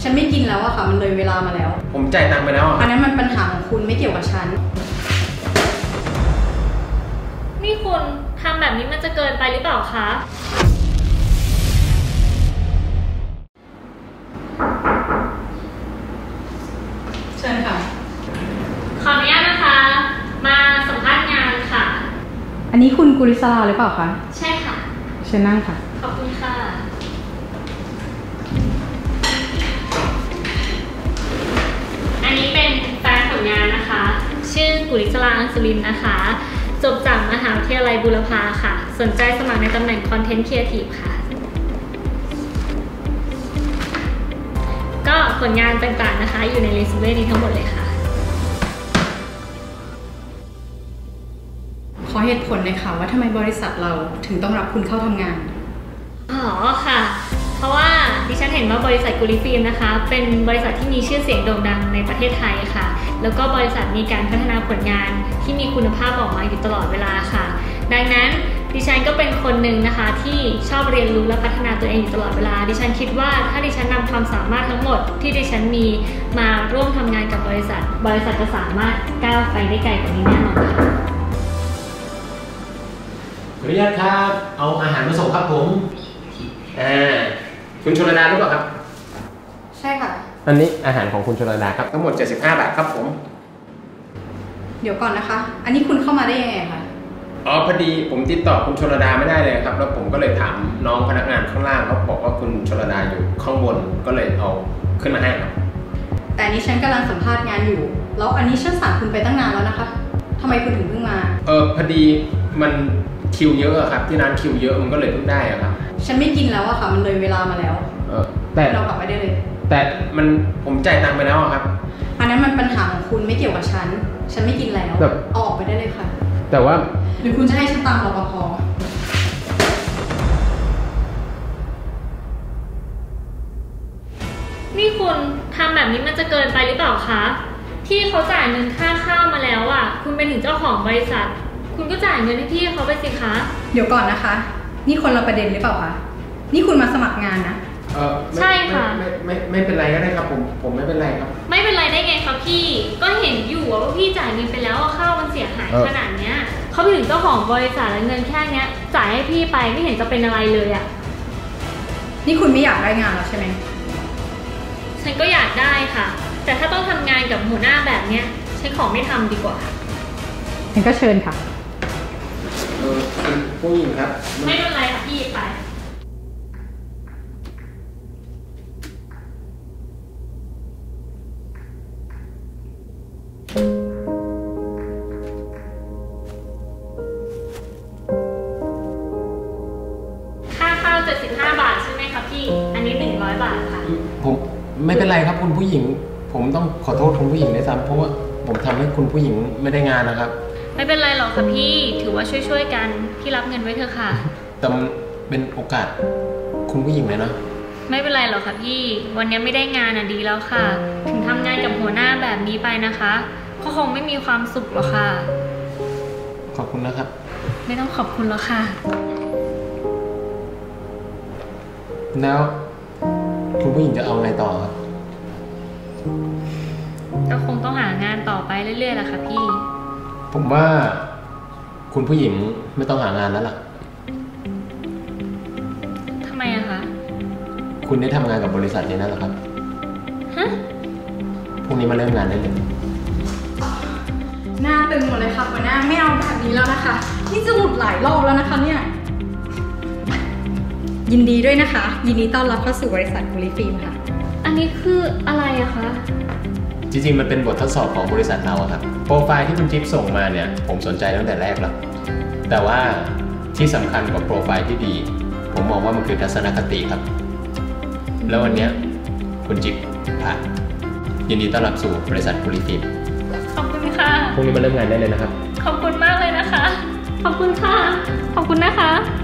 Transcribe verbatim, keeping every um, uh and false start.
ฉันไม่กินแล้วอะค่ะมันเลยเวลามาแล้วผมจ่ายตังค์ไปแล้วอันนั้นมันปัญหาของคุณไม่เกี่ยวกับฉันนี่คุณทำแบบนี้มันจะเกินไปหรือเปล่าคะเชิญค่ะขออนุญาตนะคะมาสัมภาษณ์งานค่ะอันนี้คุณกุลิศราหรือเปล่าคะใช่ค่ะเชิญนั่งค่ะขอบคุณค่ะอันนี้เป็นแฟนผลงานนะคะชื่อกุลิศรา อังสุรินทร์นะคะจบจากมหาวิทยาลัยบูรพาค่ะสนใจสมัครในตำแหน่ง Content Creative ค่ะก็ผลงานต่างๆนะคะอยู่ในเรซูเม่นี้ทั้งหมดเลยค่ะขอเหตุผลหน่อยค่ะว่าทำไมบริษัทเราถึงต้องรับคุณเข้าทำงานอ๋อค่ะเพราะว่าดิฉันเห็นว่าบริษัทกุลิฟิล์มนะคะเป็นบริษัทที่มีชื่อเสียงโด่งดังในประเทศไทยค่ะแล้วก็บริษัทมีการพัฒนาผลงานที่มีคุณภาพออกมาอยู่ตลอดเวลาค่ะดังนั้นดิฉันก็เป็นคนหนึ่งนะคะที่ชอบเรียนรู้และพัฒนาตัวเองอยู่ตลอดเวลาดิฉันคิดว่าถ้าดิฉันนำความสามารถทั้งหมดที่ดิฉันมีมาร่วมทำงานกับบริษัทบริษัทจะสามารถก้าวไปได้ไกลกว่านี้แน่นอนค่ะขออนุญาตครับเอาอาหารมาส่งครับผมอ่าคุณชลดารู้เปล่าครับใช่ค่ะอันนี้อาหารของคุณชลดาครับทั้งหมดเจ็ดสิบห้าบาทครับผมเดี๋ยวก่อนนะคะอันนี้คุณเข้ามาได้ยังไงคะอ๋อพอดีผมติดต่อคุณชลดาไม่ได้เลยครับแล้วผมก็เลยถามน้องพนักงานข้างล่างเขาบอกว่าคุณชลดาอยู่ข้างบนก็เลยเอาขึ้นมาให้ครับแต่นี้ฉันกำลังสัมภาษณ์งานอยู่แล้วอันนี้ฉันสั่งคุณไปตั้งนานแล้วนะคะทำไมคุณถึงเพิ่งมาเออพอดีมันคิวเยอะครับที่ร้านคิวเยอะมันก็เลยเพิ่งได้อะครับฉันไม่กินแล้วอะค่ะมันเลยเวลามาแล้วเออแต่เรากลับไปได้เลยแต่มันผมจ่ายตังค์ไปแล้วครับอันนั้นมันปัญหาของคุณไม่เกี่ยวกับฉันฉันไม่กินแล้วเอาออกไปได้เลยค่ะแต่ว่าหรือคุณจะให้ฉันตามรปภนี่คุณทำแบบนี้มันจะเกินไปหรือเปล่าคะที่เขาจ่ายเงินค่าข้าวมาแล้วอ่ะคุณเป็นถึงเจ้าของบริษัทคุณก็จ่ายเงินให้พี่เขาไปสิคะเดี๋ยวก่อนนะคะนี่คนละประเด็นหรือเปล่าคะนี่คุณมาสมัครงานนะเออใช่ค่ะไม่ไม่ไม่เป็นไรก็ได้ครับผมผมไม่เป็นไรครับไม่เป็นไรได้ไงคะพี่ก็เห็นอยู่ว่าพี่จ่ายเงินไปแล้วข้าวมันเสียหายขนาดเนี้ยเขาไปถึงเจ้าของบริษัทแล้วเงินแค่เนี้ยจ่ายให้พี่ไปไม่เห็นจะเป็นอะไรเลยอ่ะนี่คุณไม่อยากได้งานแล้วใช่ไหมฉันก็อยากได้ค่ะแต่ถ้าต้องทำงานกับหัวหน้าแบบเนี้ยฉันขอไม่ทำดีกว่าฉันก็เชิญค่ะเออคุณผู้หญิงครับไม่เป็นไรค่ะพี่ไปค่าข้าวเจ็ดสิบห้าบาทใช่ไหมคะพี่อันนี้หนึ่งร้อยบาทค่ะผมไม่เป็นไรครับคุณผู้หญิงผมต้องขอโทษคุณผู้หญิงด้วยซ้ำเพราะว่าผมทำให้คุณผู้หญิงไม่ได้งานนะครับไม่เป็นไรหรอกค่ะพี่ถือว่าช่วยๆกันพี่รับเงินไว้เถอะค่ะแต่เป็นโอกาสคุณผู้หญิงเลยนะไม่เป็นไรหรอกค่ะพี่วันนี้ไม่ได้งานอ่ะดีแล้วค่ะถึงทำงานกับหัวหน้าแบบนี้ไปนะคะก็คงไม่มีความสุขหรอกค่ะขอบคุณนะครับไม่ต้องขอบคุณแล้วค่ะแล้วคุณผู้หญิงจะเอาไงต่อครับก็คงต้องหางานต่อไปเรื่อยๆแหละค่ะพี่ผมว่าคุณผู้หญิงไม่ต้องหางานแล้วล่ะทำไมอะคะคุณได้ทำงานกับบริษัทนี้นั่นแหละครับฮะพรุ่งนี้มาเริ่มงานได้เลยหน้าตึงหมดเลยค่ะหัวหน้าไม่เอาแบบนี้แล้วนะคะนี่จะหลุดหลายรอบแล้วนะคะเนี่ยยินดีด้วยนะคะยินดีต้อนรับเข้าสู่บริษัทกุลิฟิล์มค่ะอันนี้คืออะไรอะคะจริงๆมันเป็นบททดสอบของบริษัทเราครับโปรไฟล์ที่คุณจิ๊บส่งมาเนี่ยผมสนใจตั้งแต่แรกแล้วแต่ว่าที่สำคัญกว่าโปรไฟล์ที่ดีผมมองว่ามันคือทัศนคติครับแล้ววันนี้คุณจิ๊บผ่านยินดีต้อนรับสู่บริษัทกุลิฟิล์มขอบคุณค่ะพรุ่งนี้มาเริ่มงานได้เลยนะครับขอบคุณมากเลยนะคะขอบคุณค่ะขอบคุณนะคะ